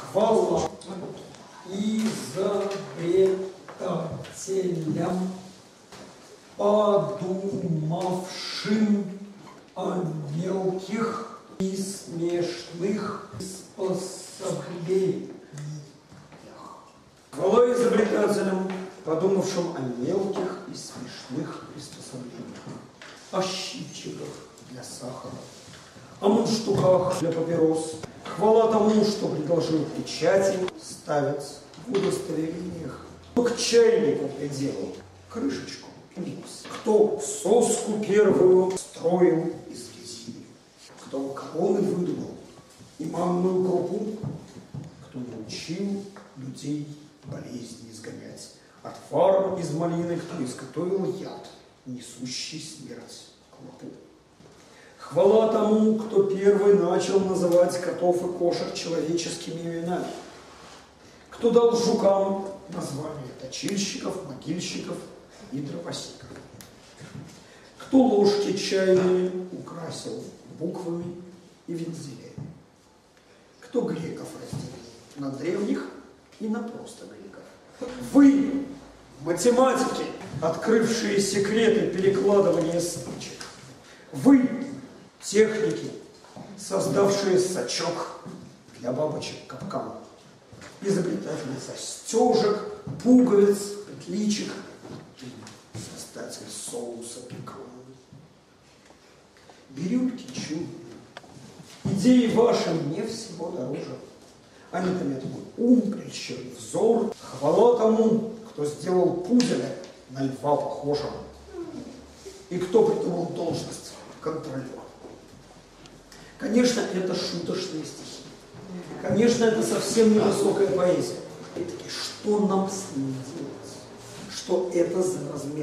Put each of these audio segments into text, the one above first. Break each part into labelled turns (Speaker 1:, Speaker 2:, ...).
Speaker 1: Хвала изобретателям, подумавшим о мелких и смешных приспособлениях. Хвала изобретателям, подумавшим о мелких и смешных приспособлениях, о щипчиках для сахара, о мундштуках для папирос. Хвала тому, что предложил печати ставить в удостоверениях. Кто к чайнику приделал крышечку минус. Кто соску первую строил из резины. Кто макароны выдумал и манную крупу. Кто научил людей болезни изгонять. Отвар из малины, кто изготовил яд, несущий смерть клопу. Хвала тому, кто первый начал называть котов и кошек человеческими именами. Кто дал жукам названия точильщиков, могильщиков и дровосеков. Кто ложки чайные украсил буквами и вензелями. Кто греков разделил на древних и на просто греков. Вы, математики, открывшие секреты перекладывания спичек. Вы, техники, создавшие сачок для бабочек капкан, изобретатели застежек, пуговиц, петличек, создатель соуса пекан. Бирюльки чудные, идеи ваши мне всего дороже. Они томят мой ум, прельщен взор. Хвала тому, кто сделал пуделя на льва похожего, и кто придумал должность контролера. Конечно, это шуточные стихи. Конечно, это совсем невысокая поэзия. И таки, что нам с ним делать? Что это за размер?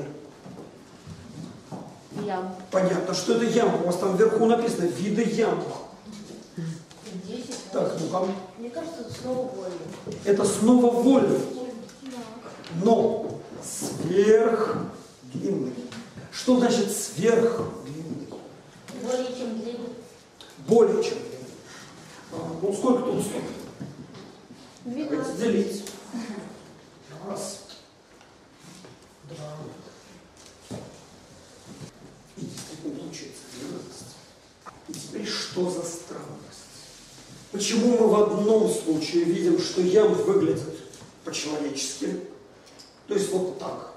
Speaker 2: Ям.
Speaker 1: Понятно, что это яма. У вас там вверху написано «виды ям».
Speaker 2: 10.
Speaker 1: Так, ну-ка.
Speaker 2: Мне кажется, это снова вольно.
Speaker 1: Это снова вольно. Но сверхдлинный. Что значит сверхдлинный?
Speaker 2: Более чем длинный.
Speaker 1: Более чем длинный. Ну, сколько тут стоит?
Speaker 2: 12.
Speaker 1: Давайте делить. Раз. Два. И действительно получается 12. И теперь что за странность? Почему мы в одном случае видим, что ям выглядит по-человечески, то есть вот так,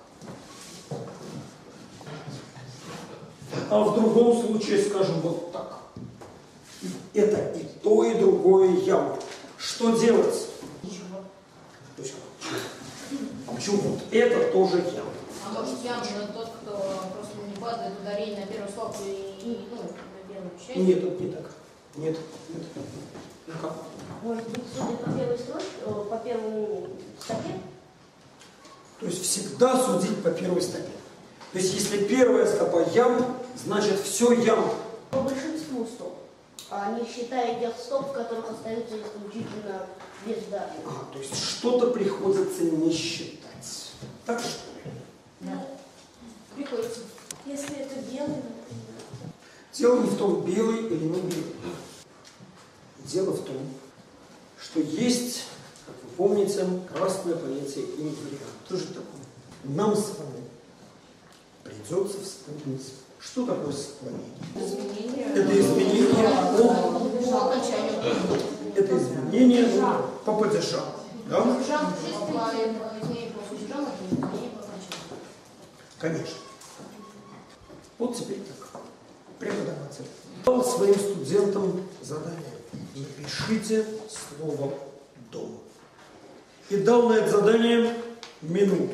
Speaker 1: а в другом случае скажем вот так? Это и то, и другое ям. Что делать?
Speaker 2: Ничего.
Speaker 1: То есть, а почему вот это тоже ям?
Speaker 3: А может, ям это тот, кто просто не падает ударение на первую славку и на первую часть?
Speaker 1: Нет, это не так. Нет. Ну-ка.
Speaker 2: Может быть, судя по первой строчке, по первому стопе?
Speaker 1: То есть всегда судить по первой стопе. То есть если первая стопа ям, значит все ям.
Speaker 2: По большинству стоп. А не считая тех стоп, в которых остаются исключительно бездарные.
Speaker 1: То есть что-то приходится не считать. Так что ли?
Speaker 2: Да.
Speaker 3: Приходится.
Speaker 2: Если это белый, например.
Speaker 1: Дело не в том, белый или не белый. Дело в том, что есть, как вы помните, красное понятие инвариант. Что же такое? Нам с вами придется вспомнить, что такое склонение.
Speaker 3: Изменение.
Speaker 1: Это изменение
Speaker 3: По окончанию.
Speaker 1: Это изменение по падежам. Да?
Speaker 3: По падежам, изменение по падежам, это изменение по окончанию.
Speaker 1: Конечно. Вот теперь так. Преподаватель дал своим студентам задание. Напишите слово «дом». И дал на это задание минуту.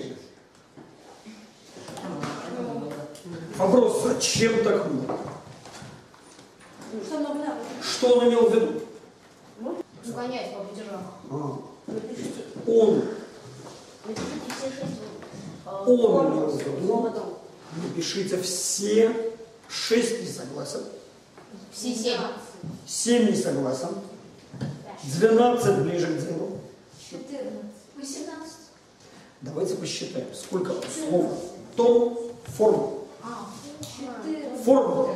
Speaker 1: Вопрос, зачем так много?
Speaker 2: Что нам надо?
Speaker 1: Что он имел в виду?
Speaker 3: Склоняясь по падежам.
Speaker 2: Напишите.
Speaker 1: Он
Speaker 2: Напишите все 6
Speaker 1: имел
Speaker 2: форм
Speaker 1: в виду.
Speaker 2: слова «дом».
Speaker 1: Напишите все 6 не согласен,
Speaker 3: Все 7.
Speaker 1: 7 не согласен, 12 ближе к делу.
Speaker 2: 14. 18.
Speaker 1: Давайте посчитаем, сколько слов «дом» форм.
Speaker 2: 14.
Speaker 1: Форма.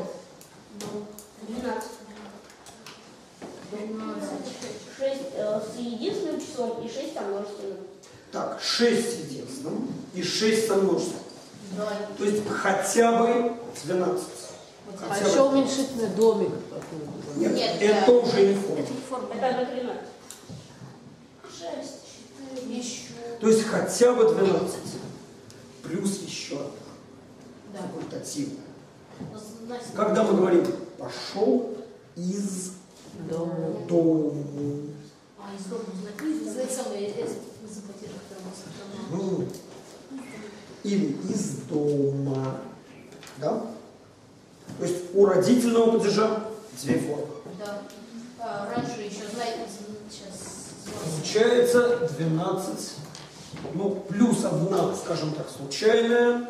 Speaker 2: 12. 6 с единственным единством и 6 со множественным.
Speaker 1: Так, 6 с единством и 6 со множеством.
Speaker 3: Да.
Speaker 1: То есть хотя бы 12.
Speaker 4: А
Speaker 1: Хотя
Speaker 4: еще
Speaker 1: бы.
Speaker 4: уменьшительный домик.
Speaker 1: Нет,
Speaker 3: Нет,
Speaker 1: это
Speaker 3: да.
Speaker 1: уже не форма.
Speaker 3: Это не форма.
Speaker 2: Это до 13.
Speaker 3: 6, 4, еще.
Speaker 1: То есть хотя бы 12. Плюс еще одна.
Speaker 3: Да.
Speaker 1: Факультативная.
Speaker 3: Значит,
Speaker 1: Когда мы говорим «пошел из
Speaker 4: Дому.
Speaker 1: дому»,
Speaker 3: А, из дома знаете, самое запотели, которые мы сохраняем.
Speaker 1: или из дома, да? То есть у родительного падежа две формы.
Speaker 3: Да. А, раньше еще, знаете, сейчас...
Speaker 1: Получается 12, ну, плюс одна, скажем так, случайная.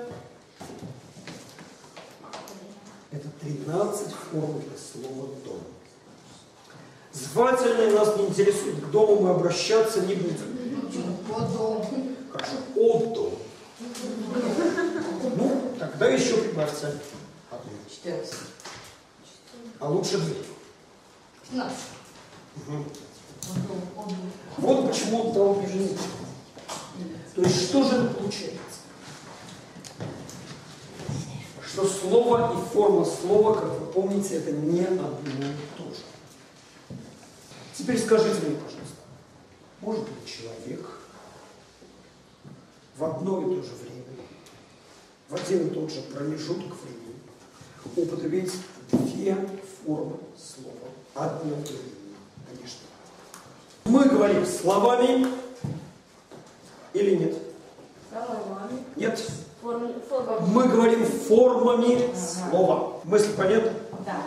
Speaker 1: Это 13 форм для слова «дом». Звательные нас не интересуют. К дому мы обращаться не будем.
Speaker 3: Потом.
Speaker 1: Хорошо, от дому. Ну, тогда еще прибавьте одну.
Speaker 4: 14.
Speaker 1: А лучше две.
Speaker 3: 15.
Speaker 1: Угу. Вот почему он дал межничный. То есть что же это получается? Что слово и форма слова, как вы помните, это не одно и то же. Теперь скажите мне, пожалуйста, может ли человек в одно и то же время, в один и тот же промежуток времени употребить две формы слова одновременно? Конечно. Мы говорим словами или нет?
Speaker 2: Словами.
Speaker 1: Нет.
Speaker 2: Формами.
Speaker 1: Мы говорим формами слова. Мысль понятна?
Speaker 2: Да.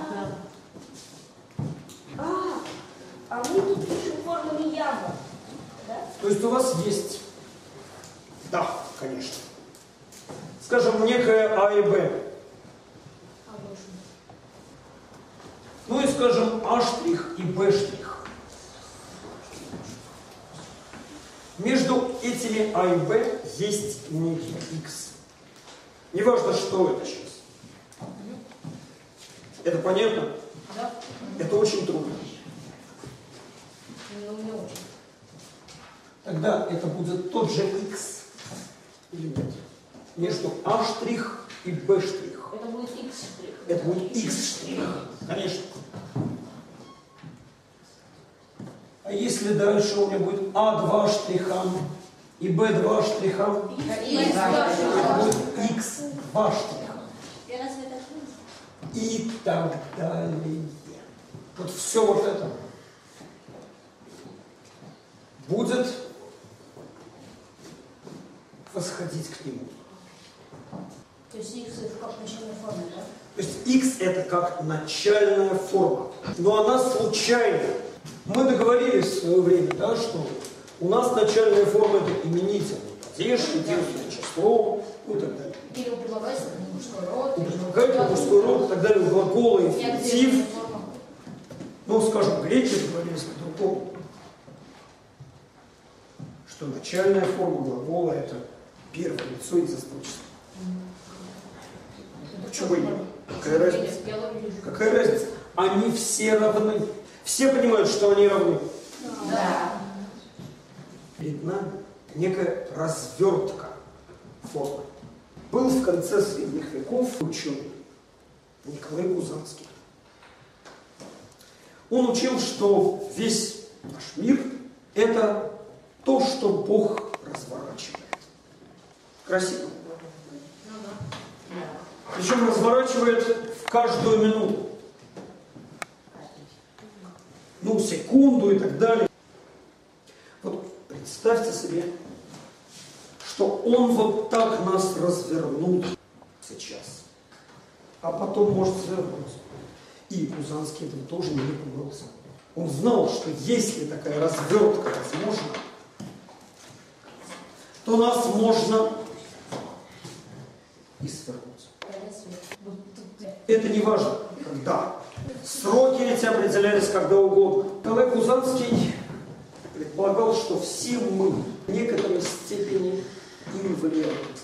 Speaker 2: А мы тут пишем формами яблок. Да?
Speaker 1: То есть у вас есть, да, конечно, скажем, некое А и Б. Ну и, скажем, А' и Б'. Между этими А и Б есть некий X. Неважно, что это сейчас. Это понятно?
Speaker 3: Да?
Speaker 1: Это очень трудно.
Speaker 3: Ну, не очень.
Speaker 1: Тогда это будет тот же X или нет? Между А' и Б'.
Speaker 2: Это будет X штрих.
Speaker 1: Это будет X'. Конечно. А если дальше у меня будет А2 штриха и Б2 штриха, это будет X2 штриха. И так далее. Вот все вот это будет восходить к нему.
Speaker 3: То есть X это как начальная форма, да?
Speaker 1: То есть X это как начальная форма, но она случайная. Мы договорились в свое время, да, что у нас начальная форма это именительный падеж, единственное число, ну и так далее.
Speaker 3: Или у прилагательного мужской род.
Speaker 1: У прилагательного мужской род и так далее, у глагола инфинитив. Ну, скажем, греки договорились по-другому, что начальная форма глагола это первое лицо издевательства. Почему нет? Какая разница? Какая разница? Они все равны. Все понимают, что они равны.
Speaker 3: Да.
Speaker 1: Перед нами некая развертка формы. Был в конце средних веков ученый Николай Пузанский. Он учил, что весь наш мир – это то, что Бог разворачивает. Красиво. Причем разворачивает в каждую минуту. Ну, секунду и так далее. Вот представьте себе, что он вот так нас развернул сейчас, а потом может свернуться. И Пузанский этого тоже не напугался. Он знал, что если такая развертка возможна, то нас можно и свернуть. Это не важно, когда. Сроки эти определялись когда угодно. Николай Пузанский предполагал, что все мы в некоторой степени инвариантны.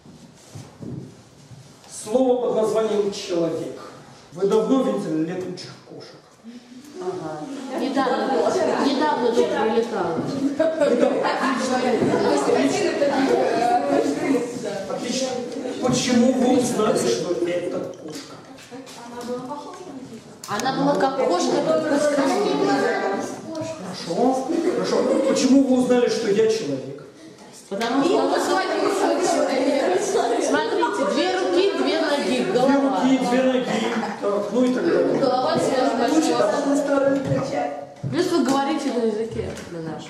Speaker 1: Слово под названием «человек». Вы давно видели летучих кошек?
Speaker 4: Ага. Недавно тут прилетало.
Speaker 1: Почему вы узнали, что это кошка?
Speaker 4: Она была как кошка, только с крыльями.
Speaker 1: Хорошо. Хорошо. Почему вы узнали, что я человек?
Speaker 4: Потому что она смотрите, 2 руки, 2 ноги,
Speaker 1: 2
Speaker 4: голова.
Speaker 1: руки, 2 ноги, так, ну и так далее.
Speaker 3: Голова связана.
Speaker 4: Плюс вы говорите на языке, на нашем.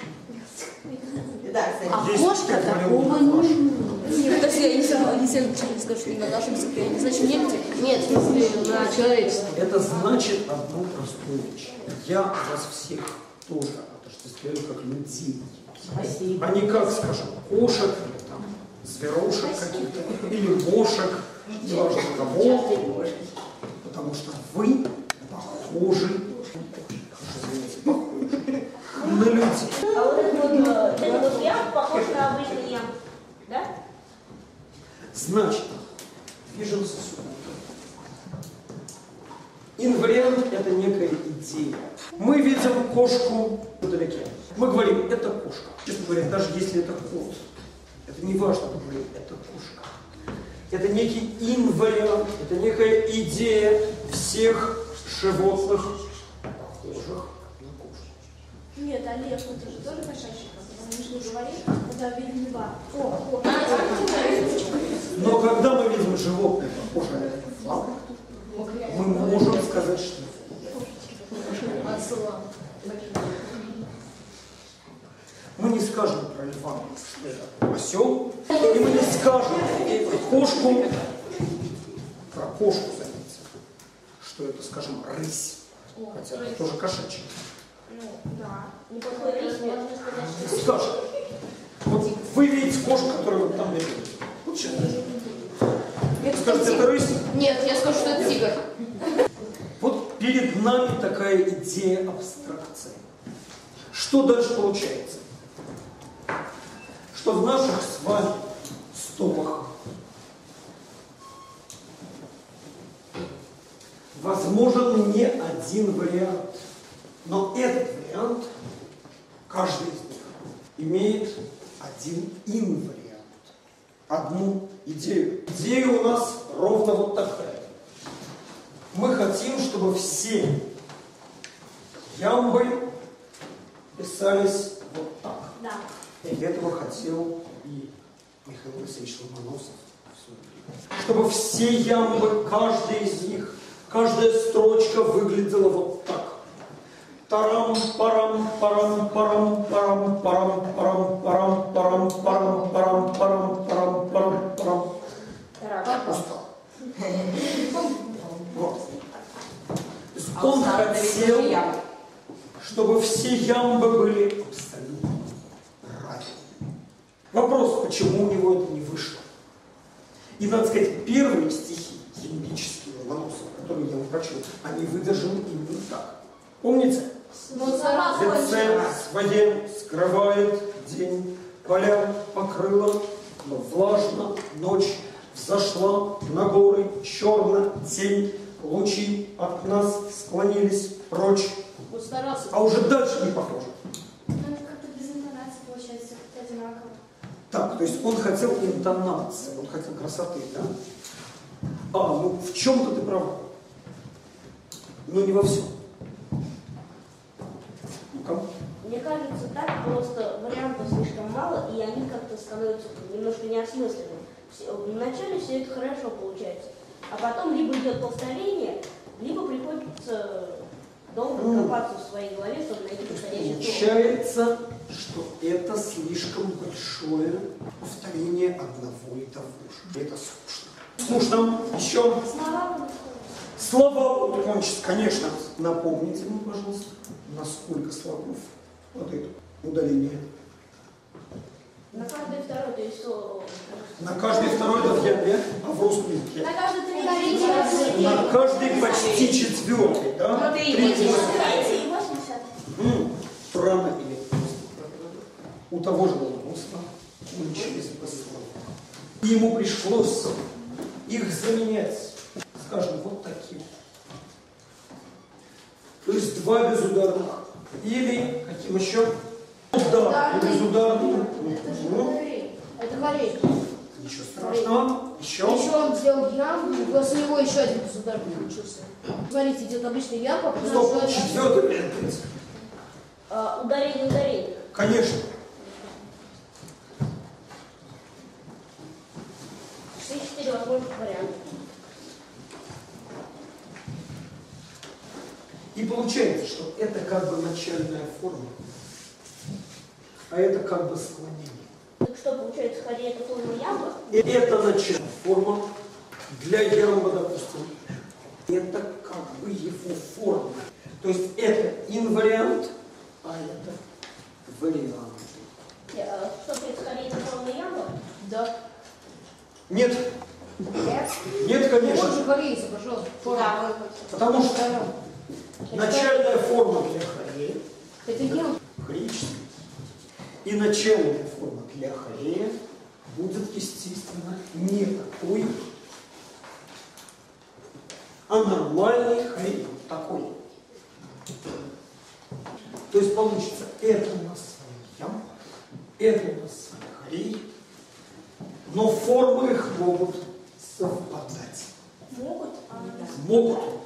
Speaker 4: А
Speaker 1: Здесь
Speaker 4: кошка
Speaker 1: я говорил
Speaker 4: такого
Speaker 1: на вашем.
Speaker 4: не...
Speaker 5: То есть если скажу, что на нашем языке, не значит нельзя.
Speaker 4: Нет, в смысле, на человеческом.
Speaker 1: Это значит одну простую вещь. Я вас всех тоже отождествляю как людей.
Speaker 4: Спасибо.
Speaker 1: А не как, скажем, кошек, или там, зверушек каких-то, или мошек, неважно кого. Потому что вы похожи, на людей.
Speaker 2: А вот этот вот ям похож на обычный ям, да?
Speaker 1: Значит, движемся сюда. Инвариант – это некая идея. Мы видим кошку вдалеке. Мы говорим, это кошка. Честно говоря, даже если это кот, это не важно, мы говорим, это кошка. Это некий инвариант, это некая идея всех животных, похожих на кошку.
Speaker 5: Нет, а лев, это же тоже кошачий кот. Мы же не говорим, это видно два.
Speaker 1: Но когда мы видим животное, похожее на лев, мы можем сказать, что мы не скажем про льва, что это осел, и мы не скажем про кошку, заметьте, что это, скажем, рысь, хотя это тоже кошачий.
Speaker 2: Ну, да. Неплохой рис, можно сказать, что...
Speaker 1: Скажем, вот вы видите кошку, которая вот там бегает. Вот сейчас. Скажете, это рысь?
Speaker 3: Нет, я скажу, что это тигр.
Speaker 1: Вот перед нами такая идея абстракции. Что дальше получается? Что в наших с вами стопах возможен не один вариант. Но этот вариант, каждый из них, имеет один инвариант. Одну идею. Идея у нас ровно вот такая. Мы хотим, чтобы все ямбы писались вот так.
Speaker 2: Да.
Speaker 1: И этого хотел и Михаил Васильевич Ломоносов в свое время. Чтобы все ямбы, каждая из них, каждая строчка выглядела вот так. Тарам, парам, парам, парам, парам, парам, парам, парам, парам, парам, парам, парам, парам, парам, парам. Устал. Вот. То есть он хотел, чтобы все ямбы были абсолютно правильными. Вопрос, почему у него это не вышло? И, надо сказать, первые стихи ямбические Ломоносова, которые я вам прочел, они выдержаны именно так. Помните? Лице свое скрывает день, поля покрыла, но влажно ночь взошла на горы черно тень, лучи от нас склонились прочь.
Speaker 3: Постарался.
Speaker 1: А уже дальше не похоже.
Speaker 5: Ну, это как-то без интонации получается, как-то одинаково.
Speaker 1: Так, то есть он хотел интонации, он хотел красоты, да? Ну в чем-то ты права. Но не во всем.
Speaker 2: Мне кажется, так просто вариантов слишком мало, и они как-то становятся немножко неосмысленными. Вначале все это хорошо получается, а потом либо идет повторение, либо приходится долго копаться в своей голове, чтобы найти подходящее слово.
Speaker 1: Получается, что это слишком большое повторение одного и того же. Это скучно. Скучно. Еще. Слова будут кончиться, конечно. Напомните мне, пожалуйста, на сколько слогов вот это удаление?
Speaker 2: На каждый второй, то есть...
Speaker 1: На каждый второй это в ябе, а в русском языке?
Speaker 5: На каждый третий.
Speaker 1: На каждый почти четвертый, да? Третий.
Speaker 5: И 80.
Speaker 1: Рано или поздно. У того же Ломоносова кончились бы слова. И ему пришлось их заменять, скажем, вот таким. То есть два безударных. Или каким еще? Удар. Безударный.
Speaker 3: Это же батарей. Это хорей.
Speaker 1: Ничего страшного. Еще.
Speaker 3: Еще он сделал яму, и после него еще один удар получился. Смотрите, идет обычный ямба,
Speaker 1: Стоп, четвертый вариант принципа.
Speaker 2: Ударение.
Speaker 1: Конечно.
Speaker 2: Все 4 возможных варианта.
Speaker 1: И получается, что это как бы начальная форма, а это как бы склонение.
Speaker 2: Так что получается, ходи это форма ямба?
Speaker 1: И это начальная форма для ямба, допустим. Это как бы его форма. То есть это инвариант, а это вариант.
Speaker 2: Что происходит это форма ямба?
Speaker 3: Да.
Speaker 1: Нет. Нет,
Speaker 3: Вот
Speaker 1: конечно.
Speaker 3: же корейцы, пожалуйста.
Speaker 2: Да.
Speaker 1: Потому что начальная форма для хорея
Speaker 3: Это ям.
Speaker 1: хореическая. И начальная форма для хорея будет, естественно, не такой, а нормальный хорей. Такой. То есть получится, это у нас с вами ям, это у нас с вами хорей, но формы их могут совпадать.
Speaker 5: Могут,
Speaker 1: Могут.